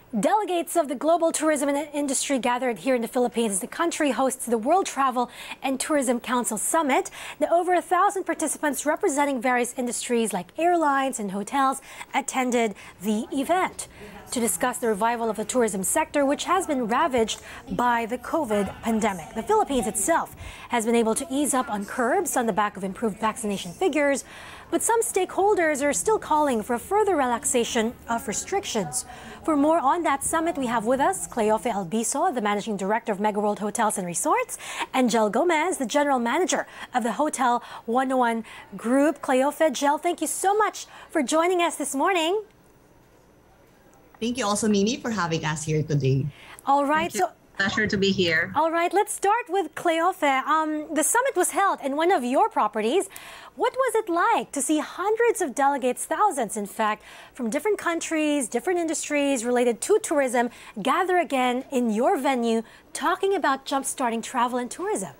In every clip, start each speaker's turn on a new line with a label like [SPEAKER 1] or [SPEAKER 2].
[SPEAKER 1] Delegates of the global tourism industry gathered here in the Philippines as the country hosts the World Travel and Tourism Council Summit. Now, over 1,000 participants representing various industries like airlines and hotels attended the event to discuss the revival of the tourism sector, which has been ravaged by the COVID pandemic. The Philippines itself has been able to ease up on curbs on the back of improved vaccination figures, but some stakeholders are still calling for a further relaxation of restrictions. For more on that summit, we have with us Cleofe Albiso, the Managing Director of Mega World Hotels and Resorts, and Jel Gomez, the General Manager of the Hotel 101 Group. Cleofe, Jel, thank you so much for joining us this morning.
[SPEAKER 2] Thank you also, Mimi, for having us here today.
[SPEAKER 1] All right.
[SPEAKER 3] So, pleasure to be here.
[SPEAKER 1] All right, let's start with Cleofe. The summit was held in one of your properties. What was it like to see hundreds of delegates, thousands in fact, from different countries, different industries related to tourism, gather again in your venue talking about jump-starting travel and tourism?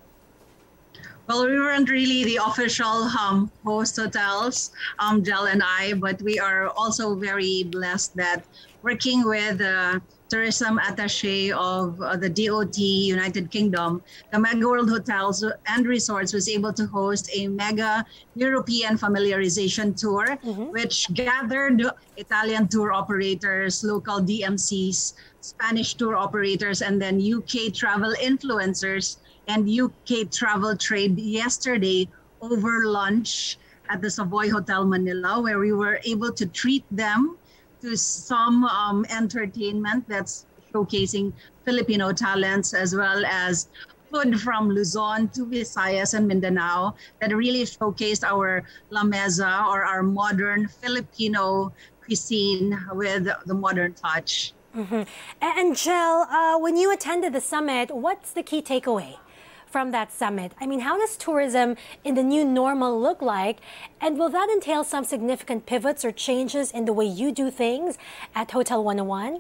[SPEAKER 3] Well, we weren't really the official host hotels, Jel and I, but we are also very blessed that working with the tourism attaché of the DOT United Kingdom, the Mega World Hotels and Resorts was able to host a mega European familiarization tour, which gathered Italian tour operators, local DMCs, Spanish tour operators, and then UK travel influencers and UK travel trade yesterday over lunch at the Savoy Hotel Manila, where we were able to treat them to some entertainment that's showcasing Filipino talents, as well as food from Luzon to Visayas and Mindanao that really showcased our La Mesa, or our modern Filipino cuisine with the modern touch.
[SPEAKER 1] And Jel, when you attended the summit, what's the key takeaway from that summit? I mean, how does tourism in the new normal look like? And will that entail some significant pivots or changes in the way you do things at Hotel 101?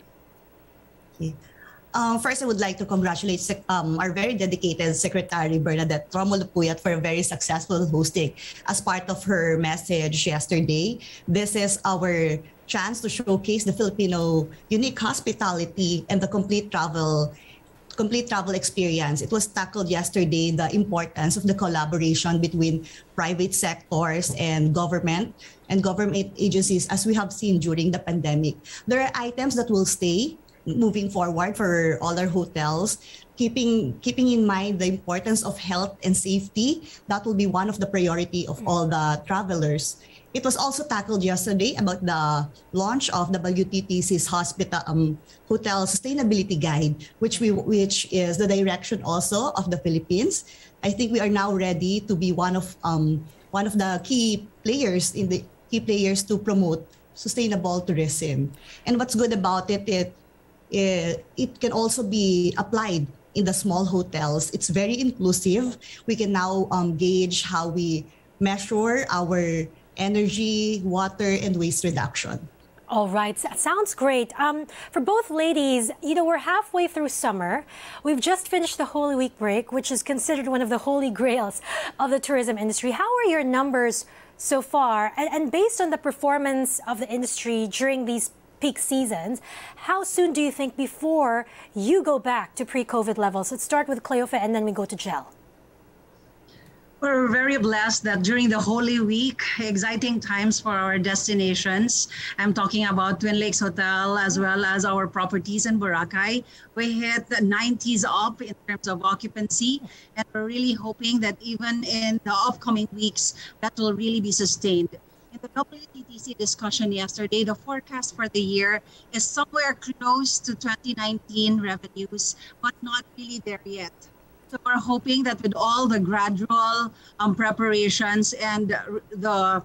[SPEAKER 2] Okay. First, I would like to congratulate our very dedicated Secretary Bernadette Romulo Puyat for a very successful hosting. As part of her message yesterday, this is our chance to showcase the Filipino unique hospitality and the complete travel experience. It was tackled yesterday, the importance of the collaboration between private sectors and government agencies, as we have seen during the pandemic. There are items that will stay moving forward for all our hotels, keeping in mind the importance of health and safety. That will be one of the priority of all the travelers. It was also tackled yesterday about the launch of WTTC's Hotel Sustainability Guide, which is the direction also of the Philippines. I think we are now ready to be one of the key players to promote sustainable tourism. And what's good about it can also be applied in the small hotels. It's very inclusive. We can now gauge how we measure our energy, water, and waste reduction.
[SPEAKER 1] All right, sounds great. For both ladies, we're halfway through summer. We've just finished the Holy Week break, which is considered one of the holy grails of the tourism industry. How are your numbers so far? And based on the performance of the industry during these peak seasons, how soon do you think before you go back to pre-COVID levels? Let's start with Cleofe and then we go to Jel.
[SPEAKER 3] We're very blessed that during the Holy Week, exciting times for our destinations. I'm talking about Twin Lakes Hotel as well as our properties in Boracay. We hit the 90s up in terms of occupancy, and we're really hoping that even in the upcoming weeks, that will really be sustained. In the WTTC discussion yesterday, the forecast for the year is somewhere close to 2019 revenues, but not really there yet. So we're hoping that with all the gradual preparations and the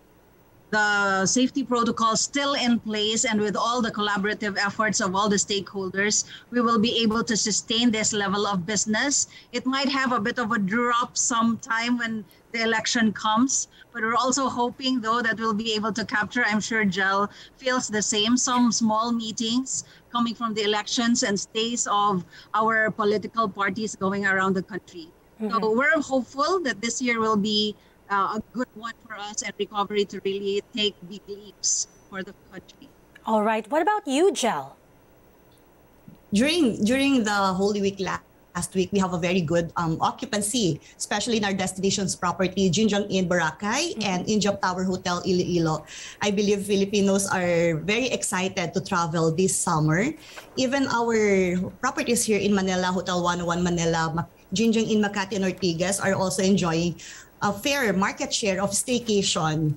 [SPEAKER 3] safety protocols still in place, and with all the collaborative efforts of all the stakeholders, we will be able to sustain this level of business. It might have a bit of a drop sometime when the election comes, but we're also hoping, though, that we'll be able to capture, I'm sure Jel feels the same, some small meetings coming from the elections and stays of our political parties going around the country. So we're hopeful that this year will be a good one for us, and recovery to really take big leaps for the country.
[SPEAKER 1] All right. What about you, Jel?
[SPEAKER 2] during the Holy Week last week, we have a very good occupancy, especially in our destinations property, Jinjong Inn Boracay and Injop Tower Hotel Iloilo. I believe Filipinos are very excited to travel this summer. Even our properties here in Manila, Hotel 101 Manila, Jinjong Inn Makati and Ortigas are also enjoying a fair market share of staycation.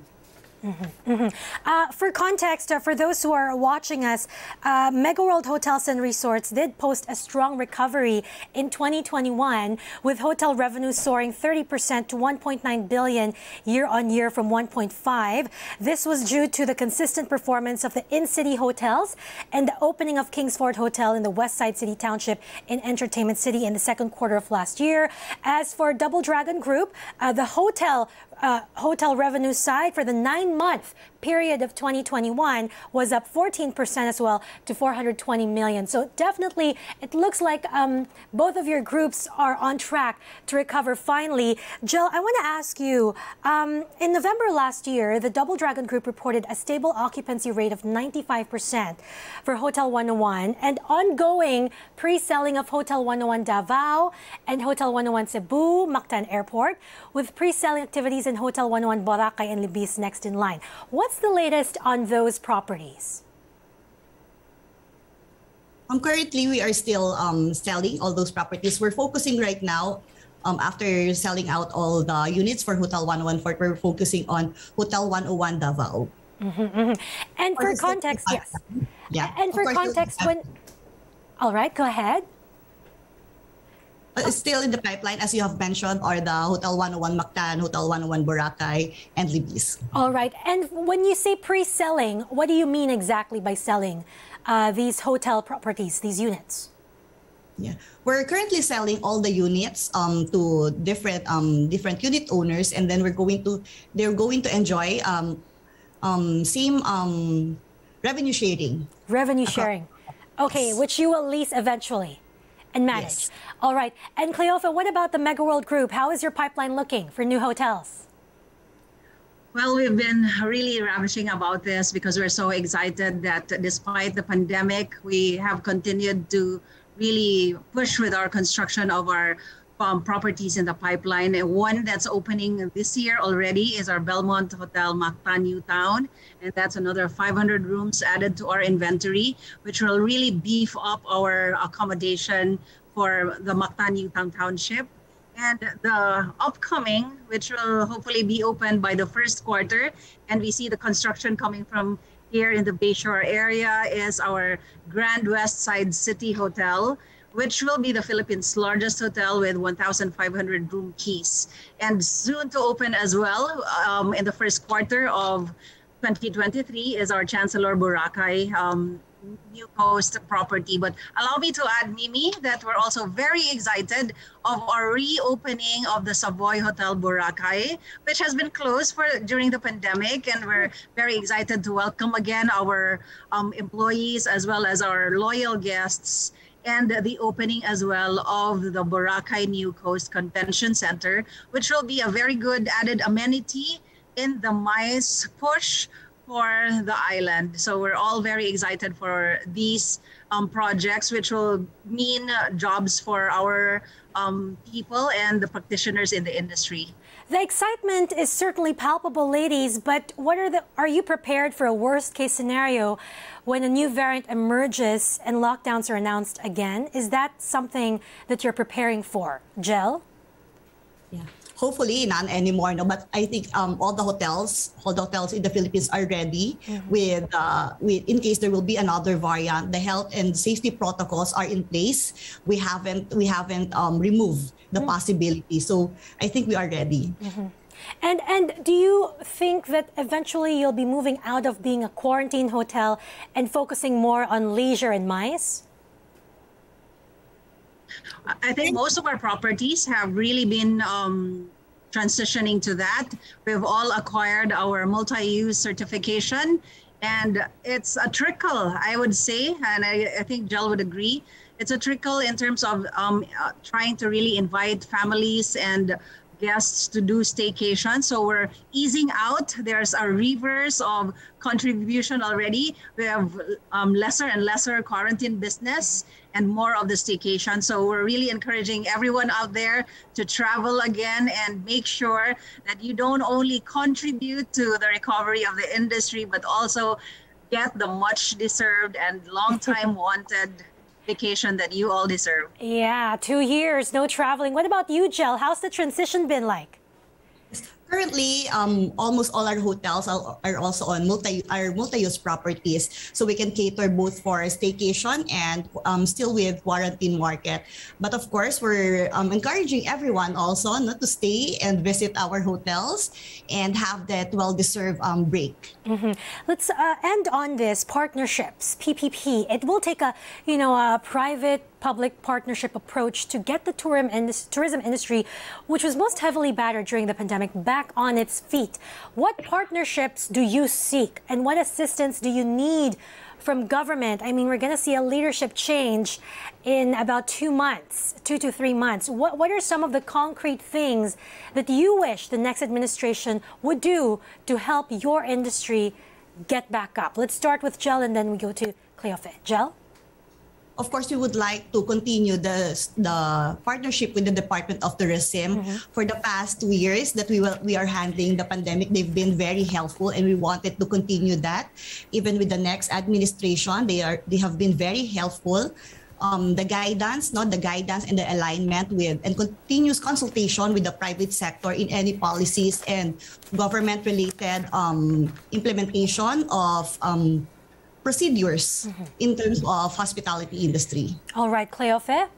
[SPEAKER 1] For context, for those who are watching us, Mega World Hotels and Resorts did post a strong recovery in 2021, with hotel revenue soaring 30% to 1.9 billion year-on-year from 1.5. This was due to the consistent performance of the in-city hotels and the opening of Kingsford Hotel in the Westside City Township in Entertainment City in the second quarter of last year. As for Double Dragon Group, the hotel revenue side for the 9-month period of 2021 was up 14% as well to 420 million. So definitely, it looks like both of your groups are on track to recover finally. Jill, I want to ask you, in November last year, the Double Dragon Group reported a stable occupancy rate of 95% for Hotel 101 and ongoing pre-selling of Hotel 101 Davao and Hotel 101 Cebu, Mactan Airport, with pre-selling activities in Hotel 101 Boracay and Libis next in line. What's the latest on those properties?
[SPEAKER 2] Currently, we are still selling all those properties. We're focusing right now, after selling out all the units for Hotel 101 Fort, we're focusing on Hotel 101 Davao.
[SPEAKER 1] And for context, yes.
[SPEAKER 2] Yeah.
[SPEAKER 1] And for context, all right, go ahead.
[SPEAKER 2] It's still in the pipeline, as you have mentioned, are the Hotel 101 Mactan, Hotel 101 Boracay, and Libis.
[SPEAKER 1] All right. And when you say pre-selling, what do you mean exactly by selling these hotel properties, these units?
[SPEAKER 2] Yeah, we're currently selling all the units to different unit owners, and then they're going to enjoy same revenue sharing. Revenue
[SPEAKER 1] sharing. Okay, which you will lease eventually and manage.
[SPEAKER 2] Yes.
[SPEAKER 1] All right. And Cleofa, what about the Mega World Group? How is your pipeline looking for new hotels?
[SPEAKER 3] Well, we've been really ravishing about this because we're so excited that despite the pandemic, we have continued to really push with our construction of our properties in the pipeline. And one that's opening this year already is our Belmont Hotel Mactan New Town. And that's another 500 rooms added to our inventory, which will really beef up our accommodation for the Mactan New Town Township. And the upcoming, which will hopefully be open by the first quarter, and we see the construction coming from here in the Bayshore area, is our Grand West Side City Hotel, which will be the Philippines' largest hotel with 1,500 room keys. And soon to open as well in the first quarter of 2023 is our Chancellor Boracay New Coast property. But allow me to add, Mimi, that we're also very excited of our reopening of the Savoy Hotel Boracay, which has been closed during the pandemic, and we're very excited to welcome again our employees as well as our loyal guests, and the opening as well of the Boracay New Coast Convention Center, which will be a very good added amenity in the MICE push for the island. So we're all very excited for these projects, which will mean jobs for our people and the practitioners in the industry.
[SPEAKER 1] The excitement is certainly palpable, ladies, but are you prepared for a worst case scenario when a new variant emerges and lockdowns are announced again? Is that something that you're preparing for, Jel?
[SPEAKER 2] Yeah. Hopefully none anymore, no. But I think all the hotels in the Philippines are ready with in case there will be another variant. The health and safety protocols are in place. We haven't removed the possibility. So I think we are ready.
[SPEAKER 1] And do you think that eventually you'll be moving out of being a quarantine hotel and focusing more on leisure and MICE?
[SPEAKER 3] I think most of our properties have really been transitioning to that. We've all acquired our multi-use certification, and it's a trickle, I would say, and I think Jel would agree. It's a trickle in terms of trying to really invite families and guests to do staycation. So we're easing out. There's a reverse of contribution already. We have lesser and lesser quarantine business and more of the staycation. So we're really encouraging everyone out there to travel again and make sure that you don't only contribute to the recovery of the industry, but also get the much deserved and long time wanted vacation that you all deserve.
[SPEAKER 1] Yeah, 2 years, no traveling. What about you, Jel? How's the transition been like?
[SPEAKER 2] Currently, almost all our hotels are also on multi-use properties, so we can cater both for staycation and still with quarantine market. But of course, we're encouraging everyone also not to stay and visit our hotels and have that well-deserved break.
[SPEAKER 1] Let's end on this partnerships, PPP. It will take a private-public partnership approach to get the tourism industry, which was most heavily battered during the pandemic, back on its feet. What partnerships do you seek, and what assistance do you need from government? I mean, we're going to see a leadership change in about 2 months, 2 to 3 months. What are some of the concrete things that you wish the next administration would do to help your industry get back up? Let's start with Jel and then we go to Cleofe. Jel?
[SPEAKER 2] Of course, we would like to continue the partnership with the Department of Tourism. For the past 2 years that we are handling the pandemic. They've been very helpful, and we wanted to continue that. Even with the next administration, they have been very helpful. The guidance and the alignment with and continuous consultation with the private sector in any policies and government-related implementation of procedures in terms of hospitality industry.
[SPEAKER 1] All right, Cleofe?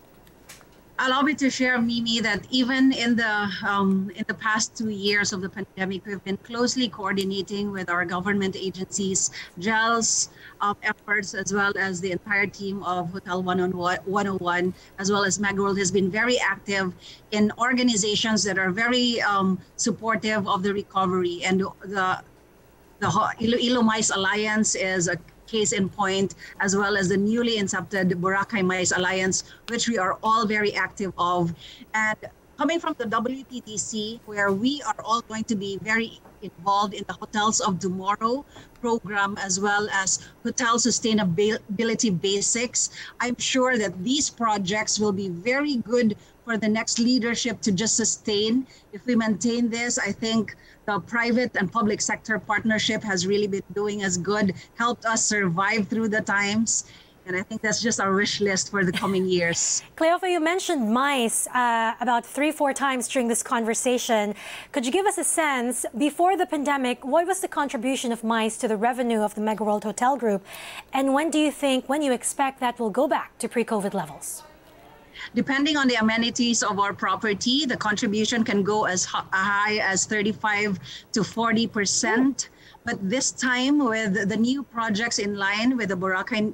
[SPEAKER 3] Allow me to share, Mimi, that even in the past 2 years of the pandemic, we've been closely coordinating with our government agencies, Jel's efforts, as well as the entire team of Hotel 101, as well as MegaWorld has been very active in organizations that are very supportive of the recovery. And the Iloilo MICE Alliance is a case in point, as well as the newly incepted Boracay MICE Alliance, which we are all very active of. And coming from the WTTC, where we are all going to be very involved in the Hotels of Tomorrow program, as well as Hotel Sustainability Basics, I'm sure that these projects will be very good for the next leadership to just sustain. If we maintain this, I think the private and public sector partnership has really been doing us good, helped us survive through the times. And I think that's just our wish list for the coming years.
[SPEAKER 1] Cleofe, you mentioned MICE about 3-4 times during this conversation. Could you give us a sense, before the pandemic, what was the contribution of MICE to the revenue of the MegaWorld Hotel Group? And when you expect that will go back to pre-COVID levels?
[SPEAKER 3] Depending on the amenities of our property, the contribution can go as high as 35 to 40%. But this time, with the new projects in line with the Boracay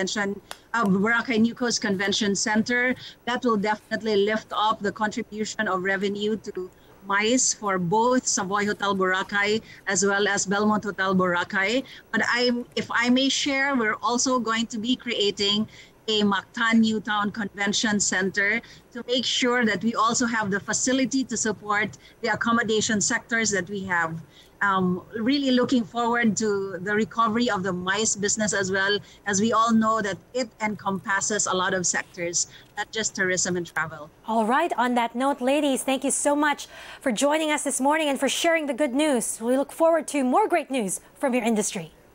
[SPEAKER 3] New Coast Convention Center, that will definitely lift up the contribution of revenue to MICE for both Savoy Hotel Boracay as well as Belmont Hotel Boracay. But if I may share, we're also going to be creating a Mactan Newtown Convention Center to make sure that we also have the facility to support the accommodation sectors that we have. Really looking forward to the recovery of the MICE business, as well as we all know that it encompasses a lot of sectors, not just tourism and travel.
[SPEAKER 1] All right. On that note, ladies, thank you so much for joining us this morning and for sharing the good news. We look forward to more great news from your industry.